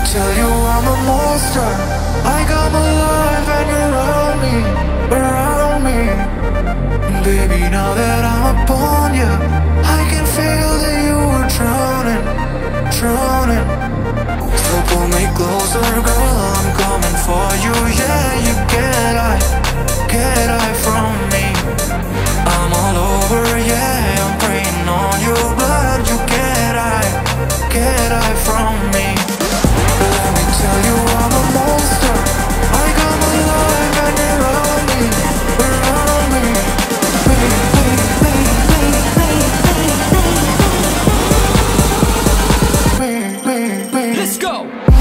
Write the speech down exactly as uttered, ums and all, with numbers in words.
tell you I'm a monster. I come alive and you're around me, around me. Baby, now that I'm upon you, I can feel that you were drowning, drowning. So pull me closer, girl, I'm coming for you. Yeah, you get high, get high from me. I'm all over, yeah, I'm praying on you, but you get high, get high from me. Let me tell you I'm a monster. I come alive and you're around me, around me. Let's go!